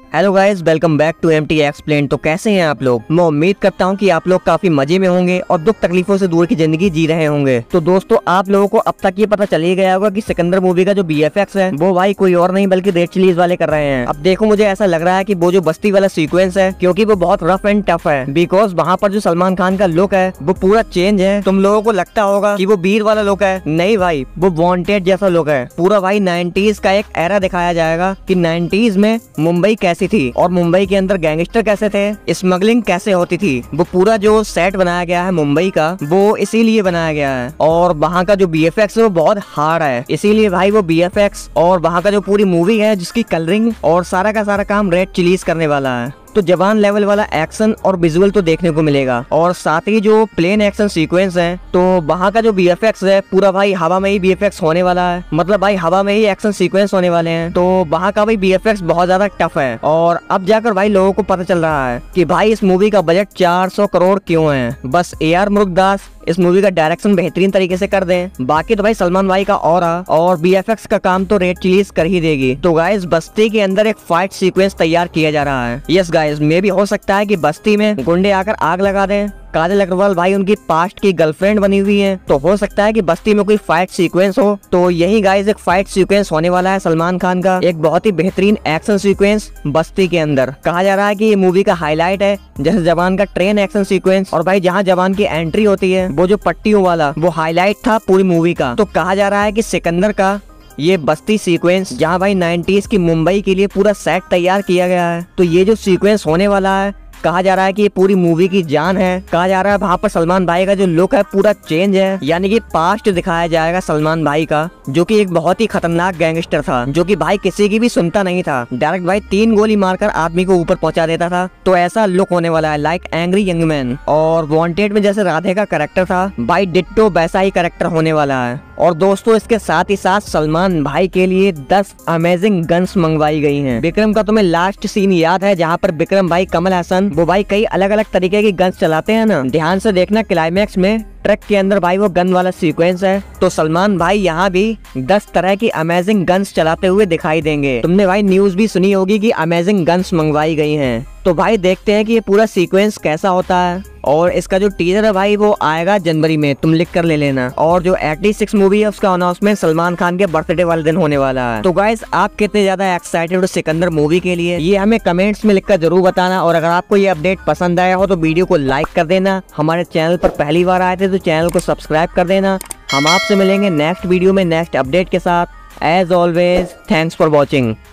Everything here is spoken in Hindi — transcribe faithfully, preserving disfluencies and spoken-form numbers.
Hello guys, welcome back to M T explain. तो कैसे हैं आप लोग? मैं उम्मीद करता हूं कि आप लोग काफी मजे में होंगे और दुख तकलीफों से दूर की जिंदगी जी रहे होंगे। तो दोस्तों, आप लोगों को अब तक ये पता चल ही गया होगा कि सिकंदर मूवी का जो बी एफ एक्स है वो भाई कोई और नहीं बल्कि रेड चिलीज वाले कर रहे हैं। अब देखो, मुझे ऐसा लग रहा है कि वो जो बस्ती वाला सीक्वेंस है, क्योंकि वो बहुत रफ एंड टफ है, बिकॉज वहाँ पर जो सलमान खान का लुक है वो पूरा चेंज है। तुम लोगों को लगता होगा कि वो वीर वाला लुक है, नहीं भाई, वो वांटेड जैसा लुक है। पूरा भाई नाइनटीज का एक एरा दिखाया जाएगा कि नाइनटीज में मुंबई कैसी थी और मुंबई के अंदर गैंगस्टर कैसे थे, स्मगलिंग कैसे होती थी। वो पूरा जो सेट बनाया गया है मुंबई का, वो इसीलिए बनाया गया है। और वहाँ का जो बी एफ एक्स है वो बहुत हार्ड है, इसीलिए भाई वो बी एफ एक्स और वहाँ का जो पूरी मूवी है जिसकी कलरिंग और सारा का सारा काम रेड चिलीज करने वाला है। तो जवान लेवल वाला एक्शन और विजुअल तो देखने को मिलेगा, और साथ ही जो प्लेन एक्शन सीक्वेंस है तो वहाँ का जो बी एफ एक्स है पूरा भाई हवा में ही बी एफ एक्स होने वाला है। मतलब भाई हवा में ही एक्शन सीक्वेंस होने वाले हैं। तो वहाँ का भाई बी एफ एक्स बहुत ज्यादा टफ है। और अब जाकर भाई लोगों को पता चल रहा है कि भाई इस मूवी का बजट चार सौ करोड़ क्यों है। बस ए आर मुरुगदास इस मूवी का डायरेक्शन बेहतरीन तरीके से कर दें, बाकी तो भाई सलमान भाई का ऑरा और बी एफ एक्स का काम तो रेड चिलीज कर ही देगी। तो गाइस, बस्ती के अंदर एक फाइट सीक्वेंस तैयार किया जा रहा है। यस गाइस, मे भी हो सकता है कि बस्ती में गुंडे आकर आग लगा दें। काजल अग्रवाल भाई उनकी पास्ट की गर्लफ्रेंड बनी हुई है, तो हो सकता है कि बस्ती में कोई फाइट सीक्वेंस हो। तो यही गाइस एक फाइट सीक्वेंस होने वाला है सलमान खान का, एक बहुत ही बेहतरीन एक्शन सीक्वेंस बस्ती के अंदर। कहा जा रहा है कि ये मूवी का हाईलाइट है, जैसे जवान का ट्रेन एक्शन सीक्वेंस, और भाई जहाँ जवान की एंट्री होती है वो जो पट्टियों वाला, वो हाईलाइट था पूरी मूवी का। तो कहा जा रहा है कि सिकंदर का ये बस्ती सीक्वेंस, जहाँ भाई नाइनटीज की मुंबई के लिए पूरा सेट तैयार किया गया है, तो ये जो सीक्वेंस होने वाला है, कहा जा रहा है कि ये पूरी मूवी की जान है। कहा जा रहा है वहाँ पर सलमान भाई का जो लुक है पूरा चेंज है, यानी कि पास्ट दिखाया जाएगा सलमान भाई का, जो कि एक बहुत ही खतरनाक गैंगस्टर था, जो कि भाई किसी की भी सुनता नहीं था, डायरेक्ट भाई तीन गोली मारकर आदमी को ऊपर पहुंचा देता था। तो ऐसा लुक होने वाला है, लाइक एंग्री यंग मैन। और वांटेड में जैसे राधे का कैरेक्टर था, भाई डिट्टो वैसा ही कैरेक्टर होने वाला है। और दोस्तों, इसके साथ ही साथ सलमान भाई के लिए दस अमेजिंग गन्स मंगवाई गई हैं। विक्रम का तुम्हें लास्ट सीन याद है जहाँ पर विक्रम भाई कमल हसन वो भाई कई अलग अलग तरीके की गन्स चलाते हैं ना, ध्यान से देखना, क्लाइमैक्स में ट्रक के अंदर भाई वो गन वाला सीक्वेंस है। तो सलमान भाई यहाँ भी दस तरह की अमेजिंग गन्स चलाते हुए दिखाई देंगे। तुमने भाई न्यूज भी सुनी होगी कि अमेजिंग गन्स मंगवाई गई हैं। तो भाई देखते हैं कि ये पूरा सीक्वेंस कैसा होता है। और इसका जो टीजर है भाई वो आएगा जनवरी में, तुम लिख कर ले लेना। और जो छियासी मूवी है उसका अनाउंसमेंट सलमान खान के बर्थडे वाले दिन होने वाला है। तो गाइस, आप कितने ज्यादा एक्साइटेड हो सिकंदर मूवी के लिए, ये हमें कमेंट्स में लिखकर जरूर बताना। और अगर आपको ये अपडेट पसंद आया हो तो वीडियो को लाइक कर देना। हमारे चैनल पर पहली बार आए थे तो चैनल को सब्सक्राइब कर देना। हम आपसे मिलेंगे नेक्स्ट वीडियो में नेक्स्ट अपडेट के साथ। As always, thanks for watching.